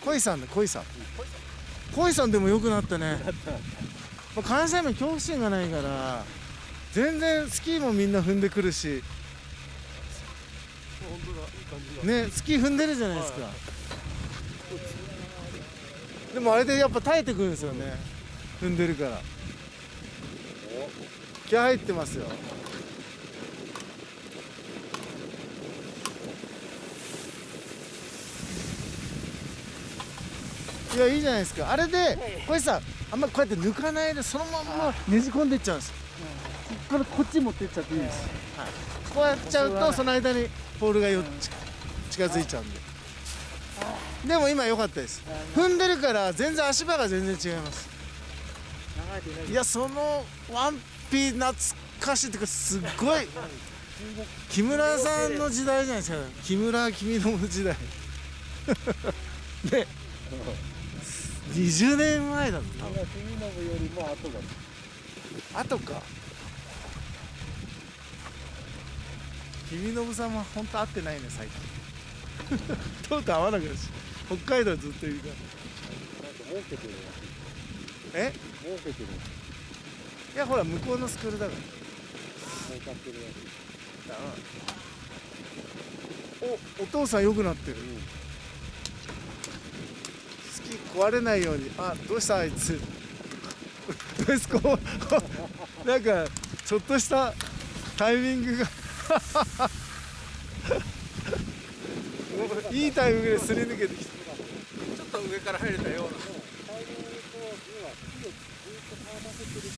小井さんだ、小井さん。小井さんでも良くなったね。関西弁恐怖心がないから全然スキーもみんな踏んでくるし本当だ、いい感じだね、スキー踏んでるじゃないですか、でもあれでやっぱ耐えてくるんですよね、踏んでるから気合入ってますよ。いや、いいじゃないですか。あれでこれさ、あんまこうやって抜かないでそのまんまねじ込んでいっちゃうんですよ。 これこっち持ってっちゃっていいです。 こうやっちゃうとその間にポールが近づいちゃうんで。でも今良かったです。踏んでるから全然足場が全然違います。いや、そのワンピ懐かしいっていうか、すっごい木村さんの時代じゃないですか。木村君の時代ね、20年前だぞ多分。 君のよりも後だ。 後か。君信さんは本当会ってないね最近とうとう会わなくなるし、北海道ずっといるから。 なんか儲けてるやえ、 つ。儲けてるやいやほら向こうのスクールだから。 つ。儲かってるやつ。 お父さん良くなってる、スキー壊れないように。あ、どうしたあいつどうですかなんかちょっとしたタイミングがいいタイミングですり抜けてきた。ちょっと上から入れたような。